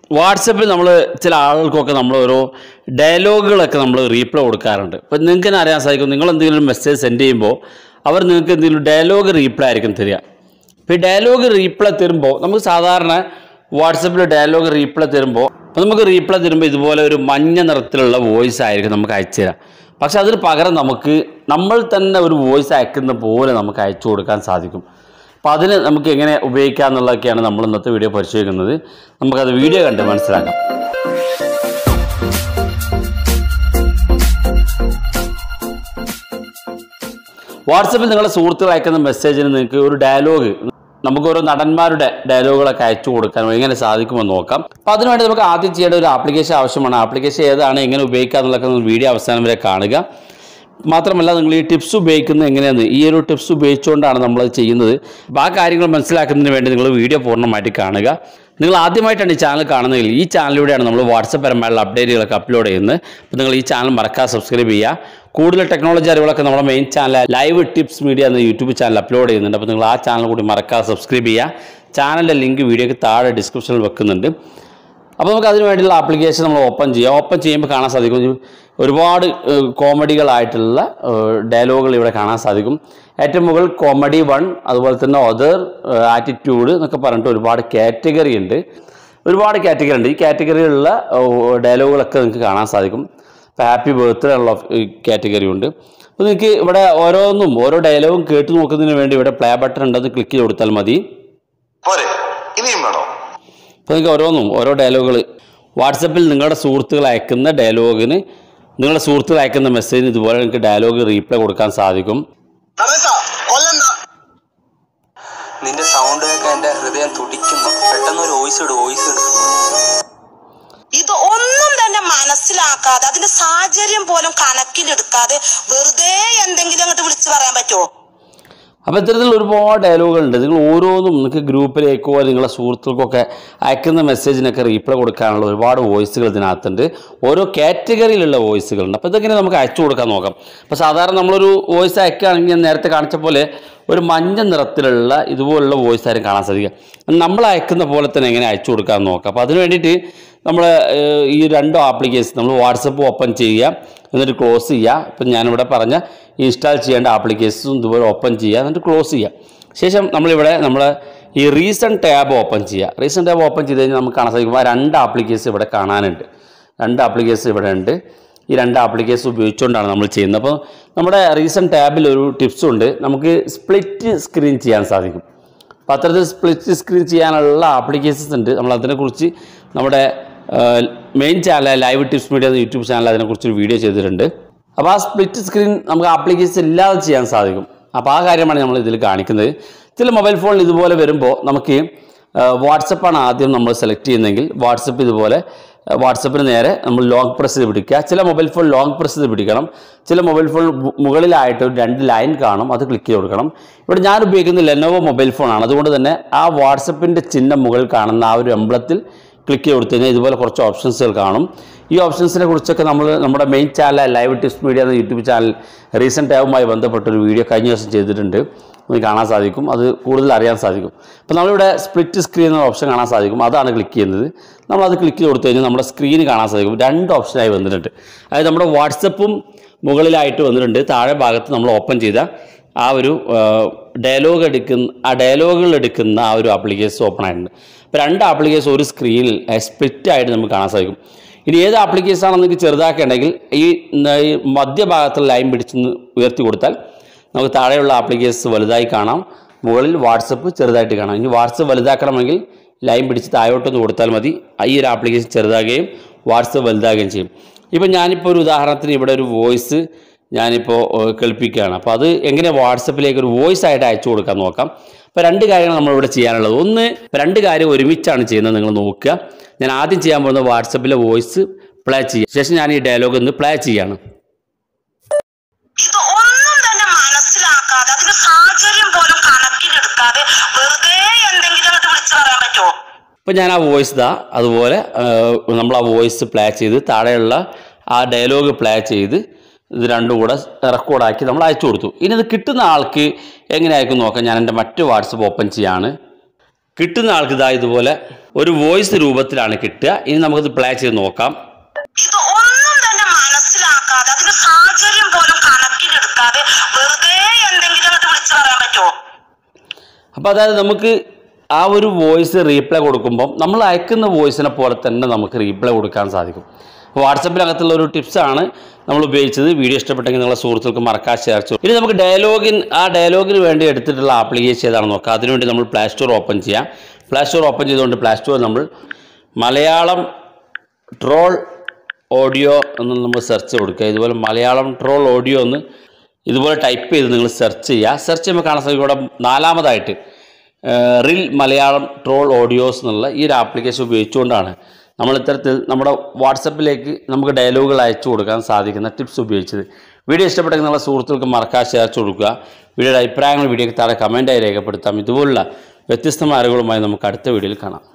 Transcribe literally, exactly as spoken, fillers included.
വാട്സപ്പിൽ നമ്മൾ ചില ആളുകൾക്കൊക്കെ നമ്മൾ ഓരോ ഡയലോഗുകളൊക്കെ നമ്മൾ റീപ്ലൈ കൊടുക്കാറുണ്ട്. അപ്പോൾ നിങ്ങൾക്ക് തന്നെ അറിയാൻ സാധിക്കും, നിങ്ങൾ എന്തെങ്കിലും ഒരു മെസ്സേജ് സെൻഡ് ചെയ്യുമ്പോൾ അവർ നിങ്ങൾക്ക് എന്തെങ്കിലും ഡയലോഗ് റീപ്ലൈ ആയിരിക്കും തരിക. അപ്പോൾ ഈ ഡയലോഗ് റീപ്ലൈ തരുമ്പോൾ നമുക്ക് സാധാരണ വാട്സപ്പിൽ ഡയലോഗ് റീപ്ലൈ തരുമ്പോൾ അപ്പോൾ നമുക്ക് റീപ്ലൈ തരുമ്പോൾ ഇതുപോലെ ഒരു മഞ്ഞ നിറത്തിലുള്ള വോയിസ് ആയിരിക്കും നമുക്ക് അയച്ചു തരാം. പക്ഷെ അതിന് പകരം നമുക്ക് നമ്മൾ തന്നെ ഒരു വോയിസ് അയക്കുന്ന പോലെ നമുക്ക് അയച്ചു കൊടുക്കാൻ സാധിക്കും. അപ്പോൾ അതിന് നമുക്ക് എങ്ങനെ ഉപയോഗിക്കാം എന്നുള്ളതൊക്കെയാണ് നമ്മൾ ഇന്നത്തെ വീഡിയോ പരിശോധിക്കുന്നത്. നമുക്കത് വീഡിയോ കണ്ട് മനസ്സിലാക്കാം. വാട്സപ്പിൽ നിങ്ങളുടെ സുഹൃത്തുക്കൾ അയക്കുന്ന മെസ്സേജിന് നിങ്ങൾക്ക് ഒരു ഡയലോഗ്, നമുക്ക് ഓരോ നടന്മാരുടെ ഡയലോഗുകളൊക്കെ അയച്ചു കൊടുക്കാൻ എങ്ങനെ സാധിക്കുമെന്ന് നോക്കാം. അപ്പോൾ അതിനുവേണ്ടി നമുക്ക് ആദ്യം ചെയ്യേണ്ട ഒരു ആപ്ലിക്കേഷൻ ആവശ്യമാണ്. ആപ്ലിക്കേഷൻ ഏതാണ്, എങ്ങനെ ഉപയോഗിക്കുക എന്നുള്ളതൊക്കെ വീഡിയോ അവസാനം വരെ കാണുക. മാത്രമല്ല നിങ്ങൾ ഈ ടിപ്സ് ഉപയോഗിക്കുന്നത് എങ്ങനെയാണ്, ഈ ഒരു ടിപ്സ് ഉപയോഗിച്ചുകൊണ്ടാണ് നമ്മളത് ചെയ്യുന്നത്. അപ്പോൾ ആ കാര്യങ്ങൾ മനസ്സിലാക്കുന്നതിന് വേണ്ടി നിങ്ങൾ വീഡിയോ പൂർണ്ണമായിട്ട് കാണുക. നിങ്ങൾ ആദ്യമായിട്ടാണ് ഈ ചാനൽ കാണുന്നതെങ്കിൽ ഈ ചാനലിലൂടെയാണ് നമ്മൾ വാട്സപ്പ് പരമായുള്ള അപ്ഡേറ്റുകളൊക്കെ അപ്ലോഡ് ചെയ്യുന്നത്. അപ്പോൾ നിങ്ങൾ ഈ ചാനൽ മറക്കാതെ സബ്സ്ക്രൈബ് ചെയ്യുക. കൂടുതൽ ടെക്നോളജി അറിവുകളൊക്കെ നമ്മുടെ main channel Live Tips Media എന്ന യൂട്യൂബ് ചാനൽ അപ്ലോഡ് ചെയ്യുന്നുണ്ട്. അപ്പോൾ നിങ്ങൾ ആ ചാനൽ കൂടി മറക്കാതെ സബ്സ്ക്രൈബ് ചെയ്യുക. ചാനലിൻ്റെ ലിങ്ക് വീഡിയോയ്ക്ക് താഴെ ഡിസ്ക്രിപ്ഷനിൽ വെക്കുന്നുണ്ട്. അപ്പോൾ നമുക്ക് അതിന് വേണ്ടിയുള്ള ആപ്ലിക്കേഷൻ നമ്മൾ ഓപ്പൺ ചെയ്യാം. ഓപ്പൺ ചെയ്യുമ്പോൾ കാണാൻ സാധിക്കും ഒരുപാട് കോമഡികളായിട്ടുള്ള ഡയലോഗുകൾ ഇവിടെ കാണാൻ സാധിക്കും. ഏറ്റവും മുകളിൽ കോമഡി വൺ, അതുപോലെ തന്നെ അതർ, ആറ്റിറ്റ്യൂഡ് എന്നൊക്കെ പറഞ്ഞിട്ട് ഒരുപാട് കാറ്റഗറി ഉണ്ട്. ഒരുപാട് കാറ്റഗറി ഉണ്ട്. ഈ കാറ്റഗറിയിലുള്ള ഡയലോഗുകളൊക്കെ നിങ്ങൾക്ക് കാണാൻ സാധിക്കും. ഇപ്പോൾ ഹാപ്പി ബർത്ത്ഡേ ഉള്ള കാറ്റഗറി ഉണ്ട്. അപ്പോൾ നിങ്ങൾക്ക് ഇവിടെ ഓരോന്നും ഓരോ ഡയലോഗും കേട്ട് നോക്കുന്നതിന് വേണ്ടി ഇവിടെ പ്ലേ ബട്ടൺ ഉണ്ട്, അത് ക്ലിക്ക് ചെയ്ത് കൊടുത്താൽ മതി. അപ്പോൾ നിങ്ങൾക്ക് ഓരോന്നും ഓരോ ഡയലോഗുകൾ വാട്സപ്പിൽ നിങ്ങളുടെ സുഹൃത്തുക്കൾ അയക്കുന്ന ഡയലോഗിന്, നിങ്ങളുടെ സുഹൃത്തുക്കൾ അയക്കുന്ന മെസ്സേജിന് ഇതുപോലെ നിങ്ങൾക്ക് ഡയലോഗ് റീപ്ലൈ കൊടുക്കാൻ സാധിക്കും. നിന്റെ സൗണ്ട് ഒക്കെ എന്റെ ഹൃദയം തുടിക്കുന്നു. പെട്ടെന്ന് ഒരു വോയിസ് ഇട് വോയിസ് ഇട് ഇത് ഒന്നും തന്നെ മനസ്സിലാക്കാതെ അതിന്റെ സാഹചര്യം പോലും കണക്കിലെടുക്കാതെ വെറുതെ എന്തെങ്കിലും അങ്ങോട്ട് വിളിച്ചു പറയാൻ പറ്റുമോ? അപ്പോൾ ഇത്തരത്തിലുള്ള ഒരുപാട് ഡയലോഗുകളുണ്ട്. നിങ്ങൾ ഓരോന്നും നിങ്ങൾക്ക് ഗ്രൂപ്പിലേക്കോ നിങ്ങളുടെ സുഹൃത്തുക്കൾക്കൊക്കെ അയക്കുന്ന മെസ്സേജിനൊക്കെ റീപ്ലൈ കൊടുക്കാനുള്ള ഒരുപാട് വോയിസുകൾ ഇതിനകത്തുണ്ട്. ഓരോ കാറ്റഗറിയിലുള്ള വോയിസുകളുണ്ട്. അപ്പോൾ ഇതെങ്ങനെ നമുക്ക് അയച്ചു കൊടുക്കാൻ നോക്കാം. അപ്പോൾ സാധാരണ നമ്മളൊരു വോയിസ് അയക്കുകയാണെങ്കിൽ ഞാൻ നേരത്തെ കാണിച്ച പോലെ ഒരു മഞ്ഞ നിറത്തിലുള്ള ഇതുപോലുള്ള വോയിസ് ആരും കാണാൻ സാധിക്കുക. നമ്മൾ അയക്കുന്ന പോലെ തന്നെ എങ്ങനെ അയച്ചു കൊടുക്കാമെന്ന് നോക്കാം. അപ്പോൾ അതിന് വേണ്ടിയിട്ട് നമ്മൾ ഈ രണ്ടോ ആപ്ലിക്കേഷൻ നമ്മൾ വാട്സപ്പ് ഓപ്പൺ ചെയ്യുക, എന്നിട്ട് ക്ലോസ് ചെയ്യുക. ഇപ്പം ഞാനിവിടെ പറഞ്ഞ ഇൻസ്റ്റാൾ ചെയ്യേണ്ട ആപ്ലിക്കേഷൻസും ഇതുപോലെ ഓപ്പൺ ചെയ്യുക, എന്നിട്ട് ക്ലോസ് ചെയ്യുക. ശേഷം നമ്മളിവിടെ നമ്മൾ ഈ റീസെൻറ്റ് ടാബ് ഓപ്പൺ ചെയ്യുക. റീസെൻറ്റ് ടാബ് ഓപ്പൺ ചെയ്ത് കഴിഞ്ഞാൽ നമുക്ക് കാണാൻ സാധിക്കും ആ രണ്ട് ആപ്ലിക്കേഷൻ ഇവിടെ കാണാനുണ്ട്. രണ്ട് ആപ്ലിക്കേഷൻ ഇവിടെ ഉണ്ട്. ഈ രണ്ട് ആപ്ലിക്കേഷൻ ഉപയോഗിച്ചുകൊണ്ടാണ് നമ്മൾ ചെയ്യുന്നത്. അപ്പോൾ നമ്മുടെ റീസെൻറ്റ് ടാബിൽ ഒരു ടിപ്സ് ഉണ്ട്, നമുക്ക് സ്പ്ലിറ്റ് സ്ക്രീൻ ചെയ്യാൻ സാധിക്കും. അപ്പോൾ അത്തരത്തിൽ സ്പ്ലിറ്റ് സ്ക്രീൻ ചെയ്യാനുള്ള ആപ്ലിക്കേഷൻസ് ഉണ്ട്. നമ്മൾ അതിനെക്കുറിച്ച് നമ്മുടെ main channel Live Tips Media എന്ന യൂട്യൂബ് ചാനൽ അതിനെക്കുറിച്ചൊരു വീഡിയോ ചെയ്തിട്ടുണ്ട്. അപ്പോൾ ആ സ്പ്ലിറ്റ് സ്ക്രീൻ നമുക്ക് ആപ്ലിക്കേഷൻ ഇല്ലാതെ ചെയ്യാൻ സാധിക്കും. അപ്പോൾ ആ കാര്യമാണ് നമ്മൾ ഇതിൽ കാണിക്കുന്നത്. ചില മൊബൈൽ ഫോണിൽ ഇതുപോലെ വരുമ്പോൾ നമുക്ക് വാട്സപ്പാണ് ആദ്യം നമ്മൾ സെലക്ട് ചെയ്യുന്നതെങ്കിൽ വാട്സപ്പ് ഇതുപോലെ വാട്സപ്പിന് നേരെ നമ്മൾ ലോങ് പ്രസ് ചെയ്ത് പിടിക്കുക. ചില മൊബൈൽ ഫോൺ ലോങ് പ്രസ് ചെയ്ത് പിടിക്കണം. ചില മൊബൈൽ ഫോൺ മുകളിലായിട്ട് ഒരു രണ്ട് ലൈൻ കാണും, അത് ക്ലിക്ക് ചെയ്ത് കൊടുക്കണം. ഇവിടെ ഞാൻ ഉപയോഗിക്കുന്നത് ലെനോവോ മൊബൈൽ ഫോണാണ്. അതുകൊണ്ട് തന്നെ ആ വാട്സപ്പിൻ്റെ ചിഹ്നം മുകളിൽ കാണുന്ന ആ ഒരു എംബ്ലത്തിൽ ക്ലിക്ക് ചെയ്ത് കൊടുത്തു കഴിഞ്ഞാൽ ഇതുപോലെ കുറച്ച് ഓപ്ഷൻസുകൾ കാണും. ഈ ഓപ്ഷൻസിനെ കുറിച്ചൊക്കെ നമ്മൾ നമ്മുടെ main channel Live Tips Media എന്ന യൂട്യൂബ് ചാനൽ റീസെൻറ്റ് ടാബുമായി ബന്ധപ്പെട്ടൊരു വീഡിയോ കഴിഞ്ഞ ദിവസം ചെയ്തിട്ടുണ്ട്. നമുക്ക് കാണാൻ സാധിക്കും, അത് കൂടുതൽ അറിയാൻ സാധിക്കും. അപ്പോൾ നമ്മളിവിടെ സ്പ്ലിറ്റ് സ്ക്രീൻ എന്ന ഓപ്ഷൻ കാണാൻ സാധിക്കും, അതാണ് ക്ലിക്ക് ചെയ്യുന്നത്. നമ്മളത് ക്ലിക്ക് ചെയ്ത് കൊടുത്തു കഴിഞ്ഞാൽ നമ്മുടെ സ്ക്രീന് കാണാൻ സാധിക്കും. രണ്ട് ഓപ്ഷനായി വന്നിട്ടുണ്ട്. അതായത് നമ്മുടെ വാട്സപ്പും മുകളിലായിട്ട് വന്നിട്ടുണ്ട്. താഴെ ഭാഗത്ത് നമ്മൾ ഓപ്പൺ ചെയ്ത ആ ഒരു ഡയലോഗ് എടുക്കുന്ന ആ ഡയലോഗുകൾ എടുക്കുന്ന ആ ഒരു ആപ്ലിക്കേഷൻ ഓപ്പൺ ആയിട്ടുണ്ട്. അപ്പോൾ രണ്ട് ആപ്ലിക്കേഷൻ ഒരു സ്ക്രീനിൽ സ്പ്ലിറ്റ് ആയിട്ട് നമുക്ക് കാണാൻ സാധിക്കും. ഇനി ഏത് ആപ്ലിക്കേഷൻ ആണെന്ന് നിങ്ങൾക്ക് ചെറുതാക്കേണ്ടെങ്കിൽ ഈ മധ്യഭാഗത്തുള്ള ലൈൻ പിടിച്ച് ഉയർത്തി കൊടുത്താൽ നമുക്ക് താഴെയുള്ള ആപ്ലിക്കേഷൻസ് വലുതായി കാണാം, മുകളിൽ വാട്സപ്പ് ചെറുതായിട്ട് കാണാം. ഇനി വാട്സപ്പ് വലുതാക്കണമെങ്കിൽ ലൈൻ പിടിച്ച് താഴോട്ടൊന്ന് കൊടുത്താൽ മതി. ഈ ഒരു ആപ്ലിക്കേഷൻ ചെറുതാകുകയും വാട്സപ്പ് വലുതാകുകയും ചെയ്യും. ഇപ്പം ഞാനിപ്പോൾ ഒരു ഉദാഹരണത്തിന് ഇവിടെ ഒരു വോയിസ് ഞാനിപ്പോൾ കേൾപ്പിക്കുകയാണ്. അപ്പോൾ അത് എങ്ങനെ വാട്സപ്പിലേക്ക് ഒരു വോയിസ് ആയിട്ട് അയച്ചു കൊടുക്കാൻ നോക്കാം. അപ്പോൾ രണ്ട് കാര്യങ്ങൾ നമ്മളിവിടെ ചെയ്യാനുള്ളത്. ഒന്ന്, രണ്ട് കാര്യം ഒരുമിച്ചാണ് ചെയ്യുന്നത്, നിങ്ങൾ നോക്കുക. ഞാൻ ആദ്യം ചെയ്യാൻ പോകുന്നത് വാട്സപ്പിലെ വോയിസ് പ്ലേ ചെയ്യുക. ശേഷം ഞാൻ ഈ ഡയലോഗ് ഒന്ന് പ്ലേ ചെയ്യാണ്. ഇത് ഒന്നും തന്നെ മനസ്സിലാക്കാതെ അതിന്റെ സാഹചര്യം പോലും കണക്കിലെടുക്കാതെ വെറുതെ എന്തെങ്കിലും അങ്ങോട്ട് വിളിച്ചു പറയാൻ പറ്റുമോ? അപ്പോൾ ഞാൻ ആ വോയിസ് ദാ അതുപോലെ നമ്മൾ ആ വോയിസ് പ്ലേ ചെയ്ത് താഴെയുള്ള ആ ഡയലോഗ് പ്ലേ ചെയ്ത് ഇത് രണ്ടും കൂടെ റെക്കോർഡാക്കി നമ്മൾ അയച്ചു കൊടുത്തു. ഇനി ഇത് കിട്ടുന്ന ആൾക്ക് എങ്ങനെയായിരിക്കും നോക്കാം. ഞാൻ എൻ്റെ മറ്റ് വാട്സപ്പ് ഓപ്പൺ ചെയ്യാണ്. കിട്ടുന്ന ആൾക്ക് ഇതാ ഇതുപോലെ ഒരു വോയിസ് രൂപത്തിലാണ് കിട്ടുക. ഇനി നമുക്കത് പ്ലേ ചെയ്ത് നോക്കാം. ഇത് ഒന്നും തന്നെ മനസ്സിലാക്കാതെ അതിന് സാഹചര്യം പോലും കണക്കിലെടുക്കാതെ വെറുതെ എന്തെങ്കിലും അങ്ങോട്ട് വിളിച്ചു പറയാൻ പറ്റുമോ? അപ്പോൾ അതായത് നമുക്ക് ആ ഒരു വോയിസ് റീപ്ലൈ കൊടുക്കുമ്പം നമ്മൾ അയക്കുന്ന വോയിസിനെ പോലെ തന്നെ നമുക്ക് റീപ്ലൈ കൊടുക്കാൻ സാധിക്കും. വാട്സപ്പിനകത്തുള്ള ഒരു ടിപ്സാണ് നമ്മൾ ഉപയോഗിച്ചത്. വീഡിയോ ഇഷ്ടപ്പെട്ടെങ്കിൽ നിങ്ങളുടെ സുഹൃത്തുക്കൾക്ക് മറക്കാതെ ഷെയർ ചെയ്യും. ഇനി നമുക്ക് ഡയലോഗിൻ ആ ഡയലോഗിന് വേണ്ടി എടുത്തിട്ടുള്ള ആപ്ലിക്കേഷൻ ഏതാണെന്ന് നോക്കാം. അതിനുവേണ്ടി നമ്മൾ പ്ലേ സ്റ്റോർ ഓപ്പൺ ചെയ്യാം. പ്ലേ സ്റ്റോർ ഓപ്പൺ ചെയ്തുകൊണ്ട് പ്ലേ സ്റ്റോർ നമ്മൾ മലയാളം ട്രോൾ ഓഡിയോ എന്ന് നമ്മൾ സെർച്ച് കൊടുക്കുക. ഇതുപോലെ മലയാളം ട്രോൾ ഓഡിയോ എന്ന് ഇതുപോലെ ടൈപ്പ് ചെയ്ത് നിങ്ങൾ സെർച്ച് ചെയ്യുക. സെർച്ച് ചെയ്യുമ്പോൾ കാണാൻ സാധിക്കും ഇവിടെ നാലാമതായിട്ട് റിൽ മലയാളം ട്രോൾ ഓഡിയോസ് എന്നുള്ള ഈ ഒരു ആപ്ലിക്കേഷൻ ഉപയോഗിച്ചുകൊണ്ടാണ് നമ്മൾ ഇത്തരത്തിൽ നമ്മുടെ വാട്സപ്പിലേക്ക് നമുക്ക് ഡയലോഗുകൾ അയച്ചു കൊടുക്കാൻ സാധിക്കുന്ന ടിപ്സ് ഉപയോഗിച്ചത്. വീഡിയോ ഇഷ്ടപ്പെട്ടെങ്കിൽ നിങ്ങളുടെ സുഹൃത്തുക്കൾക്ക് മറക്കാതെ ഷെയർ ചെയ്ത് കൊടുക്കുക. വീഡിയോയുടെ അഭിപ്രായങ്ങൾ വീഡിയോയ്ക്ക് താഴെ കമൻറ്റായി രേഖപ്പെടുത്താം. ഇതുപോലുള്ള വ്യത്യസ്തമായ അറിവുകളുമായി നമുക്ക് അടുത്ത വീഡിയോയിൽ കാണാം.